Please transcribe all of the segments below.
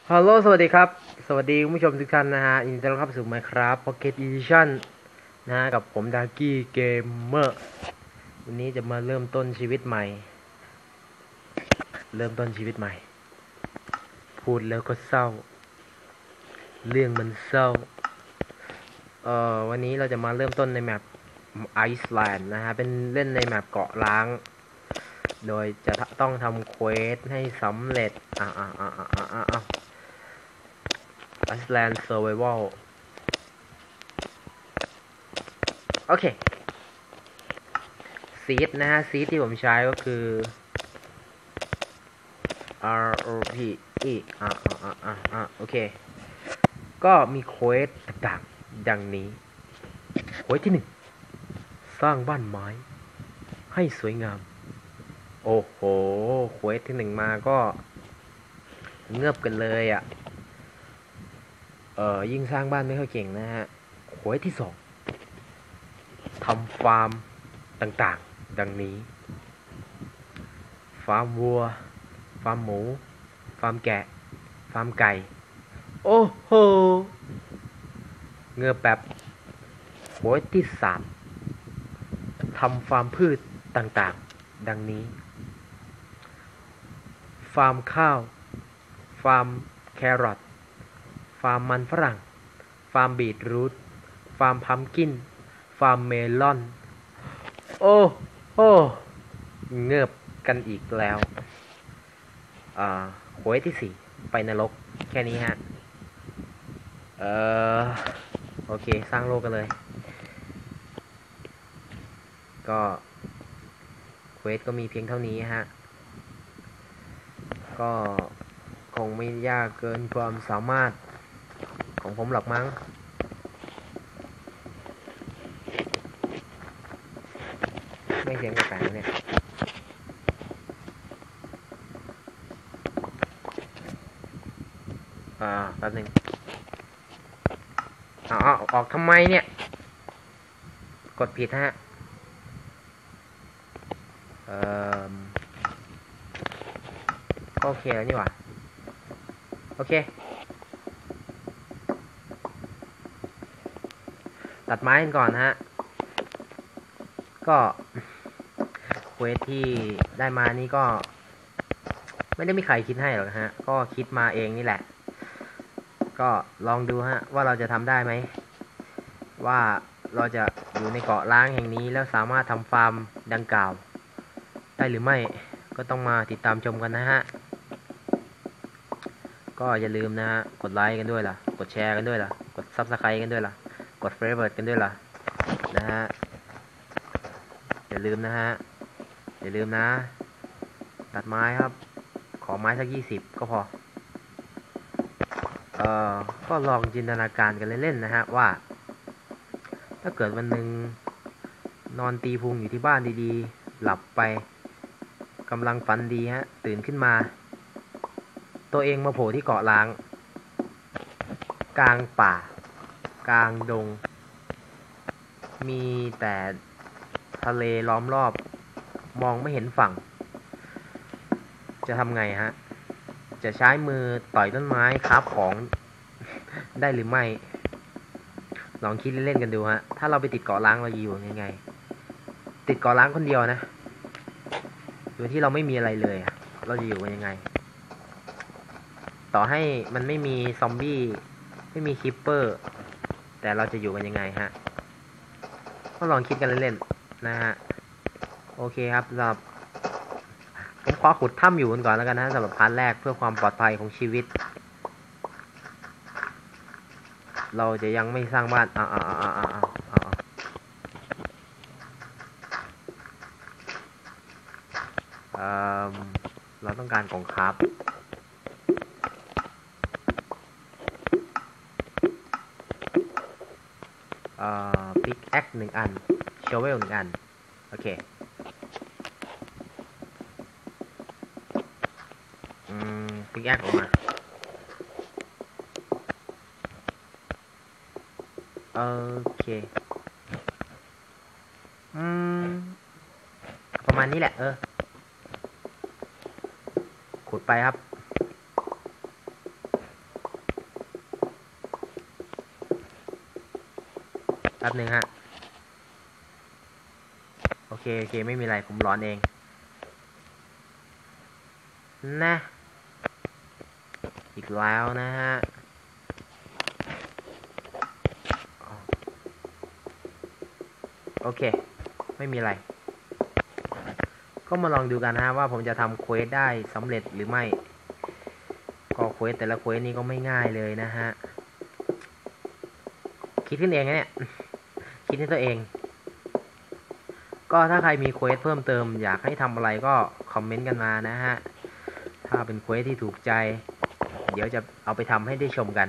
ฮัลโหลสวัสดีครับสวัสดีคุณผู้ชมทุกท่านนะฮะยินดีต้อนรับสู่ Minecraft Pocket Edition นะฮะกับผมดากี้เกมเมอร์วันนี้จะมาเริ่มต้นชีวิตใหม่พูดแล้วก็เศร้าเรื่องมันเศร้าวันนี้เราจะมาเริ่มต้นในแมปไอซ์แลนด์นะฮะเป็นเล่นในแมปเกาะล้างโดยจะต้องทำเควสให้สำเร็จไอซ์แลนด์ Survival โอเคซีดนะฮะซีดที่ผมใช้ก็คือ R O P E โอเคก็มีเควสต่างๆดังนี้เควสที่1สร้างบ้านไม้ให้สวยงามโอ้โหเควสที่1มาก็เงือบกันเลยอ่ะยิ่งสร้างบ้านไม่ค่อยเก่งนะฮะเควสที่2ทำฟาร์มต่างๆดังนี้ฟาร์มวัวฟาร์มหมูฟาร์มแกะฟาร์มไก่โอ้โหเงือบแบบเควสที่3ทำฟาร์มพืชต่างๆดังนี้ฟาร์มข้าวฟาร์มแครอทฟาร์มมันฝรั่งฟาร์มบีทรูทฟาร์มพัมกินฟาร์มเมลอนโอ้โหเงือบกันอีกแล้วเควสที่4ไปนรกแค่นี้ฮะเอ่อโอเคสร้างโลกกันเลยก็เควสก็มีเพียงเท่านี้ฮะก็คงไม่ยากเกินความสามารถของผมหรอกมั้งไม่เสียงแปลกๆเนี่ยแป๊บนึงออกทำไมเนี่ยกดผิดฮะก็โอเคแล้วนี่หว่าโอเคตัดไม้กันก่อนฮะก็เควสที่ได้มานี่ก็ไม่ได้มีใครคิดให้หรอกฮะก็คิดมาเองนี่แหละก็ลองดูฮะว่าเราจะทำได้ไหมว่าเราจะอยู่ในเกาะล้างแห่งนี้แล้วสามารถทำฟาร์มดังกล่าวได้หรือไม่ก็ต้องมาติดตามชมกันนะฮะก็อย่าลืมนะฮะกดไลค์กันด้วยล่ะกดแชร์กันด้วยล่ะกด Subscribe กันด้วยล่ะกด Favorite กันด้วยล่ะนะฮะอย่าลืมนะฮะอย่าลืมนะตัดไม้ครับขอไม้สัก20ก็พอก็ลองจินตนาการกันเล่นๆนะฮะว่าถ้าเกิดวันหนึ่งนอนตีพุงอยู่ที่บ้านดีๆหลับไปกำลังฝันดีฮะตื่นขึ้นมาตัวเองมาโผล่ที่เกาะล้างกลางป่ากลางดงมีแต่ทะเลล้อมรอบมองไม่เห็นฝั่งจะทำไงฮะจะใช้มือต่อยต้นไม้คาบของได้หรือไม่ลองคิดเล่นๆกันดูฮะถ้าเราไปติดเกาะล้างเราอยู่ยังไงติดเกาะล้างคนเดียวนะโดยที่เราไม่มีอะไรเลยเราจะอยู่กันยังไงต่อให้มันไม่มีซอมบี้ไม่มีคิปเปอร์แต่เราจะอยู่กันยังไงฮะก็ลองคิดกันเล่นๆนะฮะโอเคครับสำหรับผมขอขุดถ้ำอยู่กันก่อนแล้วกันนะสำหรับพาร์ทแรกเพื่อความปลอดภัยของชีวิตเราจะยังไม่สร้างบ้านเราต้องการของครับพิกแอค1 อันเชเวล1 อันโอเคพิกแอคออกมาโอเคประมาณนี้แหละขุดไปครับป๊บหนึ่งฮะโอเคไม่มีอะไรผมร้อนเองนะอีกแล้วนะฮะโอเคไม่มีอะไรก็มาลองดูกันนะว่าผมจะทำเควสได้สำเร็จหรือไม่ก็เควสแต่ละเควสนี้ก็ไม่ง่ายเลยนะฮะคิดขึ้นเองนะเนี่ยคิดให้ตัวเองก็ถ้าใครมีเควสเพิ่มเติมอยากให้ทำอะไรก็คอมเมนต์กันมานะฮะถ้าเป็นเควสที่ถูกใจเดี๋ยวจะเอาไปทำให้ได้ชมกัน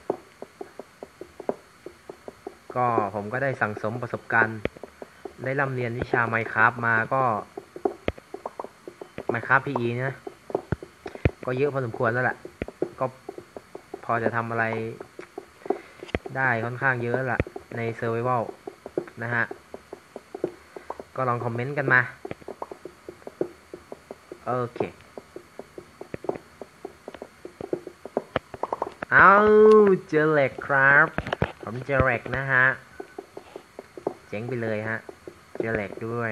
ก็ผมก็ได้สั่งสมประสบการณ์ได้ร่ำเรียนวิชา Minecraft มาก็ Minecraft PE นะก็เยอะพอสมควรแล้วแหละก็พอจะทำอะไรได้ค่อนข้างเยอะละใน Survival นะฮะก็ลองคอมเมนต์กันมาโอเคเอาเจอเหล็กครับผมเจอเหล็กนะฮะเจ๋งไปเลยฮะเจอเหล็กด้วย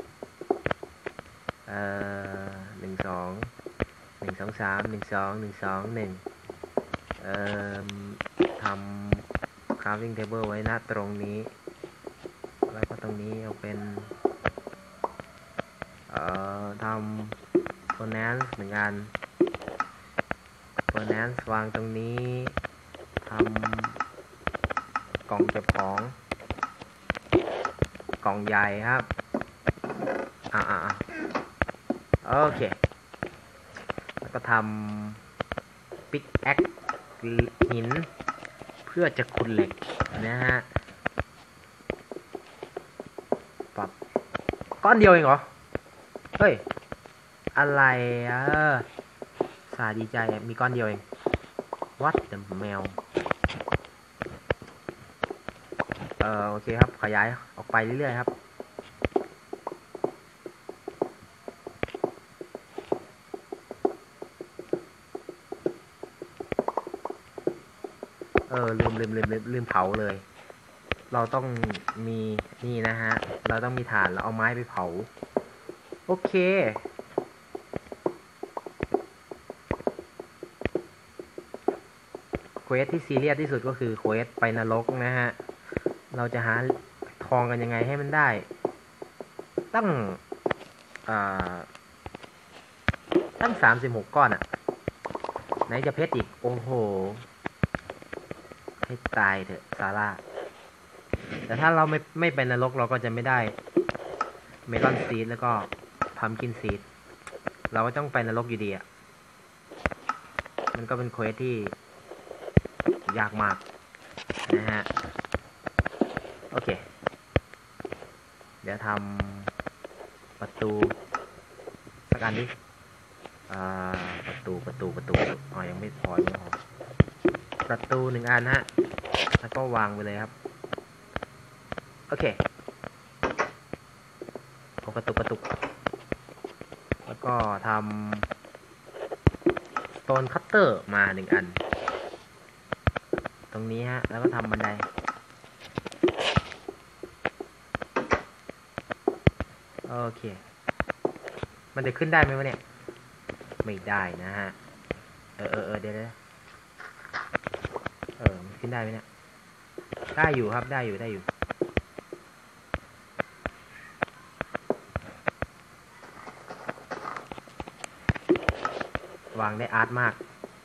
1 2 1 2 3 1 2 1 2 1ทำ crafting table ไว้นะตรงนี้แล้วก็ตรงนี้เอาเป็นทำ furnace เหมือนกัน furnace วางตรงนี้ทำกล่องเก็บของกล่องใหญ่ครับโอเคแล้วก็ทำ pick axe หินเพื่อจะขุดเหล็กนะฮะปรับก้อนเดียวเองเหรอเฮ้ยอะไรสาดีใจมีก้อนเดียวเอง What the แมวโอเคครับขยายออกไปเรื่อยๆครับลืมเผาเลยเราต้องมีนี่นะฮะเราต้องมีถ่านแล้วเอาไม้ไปเผาโอเคเควสที่ซีเรียสที่สุดก็คือเควสไปนรกนะฮะเราจะหาทองกันยังไงให้มันได้ตั้ง36ก้อนอ่ะไหนจะเพชรอีกโอ้โหให้ตายเถอะซาร่าแต่ถ้าเราไม่ไปนรกเราก็จะไม่ได้เมลอนซีดแล้วก็พัมกินซีดเราก็ต้องไปนรกอยู่ดีอ่ะมันก็เป็นเควสที่ยากมากนะฮะโอเคเดี๋ยวทำประตูสักอันดิประตูยังไม่พอประตู1 อันฮะแล้วก็วางไปเลยครับโอเคเอากระตุกแล้วก็ทำ Stone Cutter มา1 อันตรงนี้ฮะแล้วก็ทำบันไดโอเคมันจะขึ้นได้ไหมวะเนี่ยไม่ได้นะฮะเดี๋ยวมันขึ้นได้ไหมเนี่ยได้อยู่ครับได้อยู่วางได้อาร์ตมาก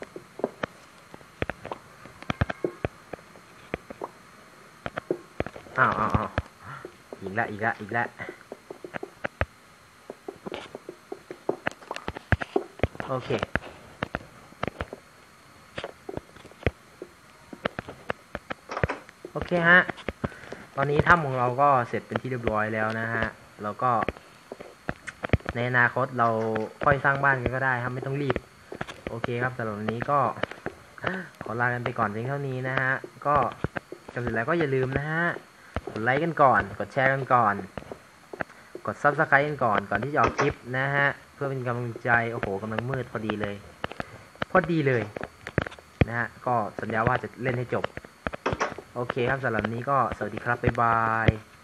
อ้าวอีกแล้วโอเคฮะตอนนี้ถ้ำของเราก็เสร็จเป็นที่เรียบร้อยแล้วนะฮะแล้วก็ในอนาคตเราค่อยสร้างบ้านกันก็ได้ครับไม่ต้องรีบโอเคครับสำหรับวันนี้ก็ขอลากันไปก่อนเพียงเท่านี้นะฮะก็ก่อนอื่นแล้วก็อย่าลืมนะฮะกดไลค์กันก่อนกดแชร์กันก่อนกด Subscribe กันก่อนที่จะออกคลิปนะฮะเพื่อเป็นกำลังใจโอ้โหกำลังมืดพอดีเลยนะฮะก็สัญญาว่าจะเล่นให้จบโอเคครับสำหรับนี้ก็สวัสดีครับบ๊ายบาย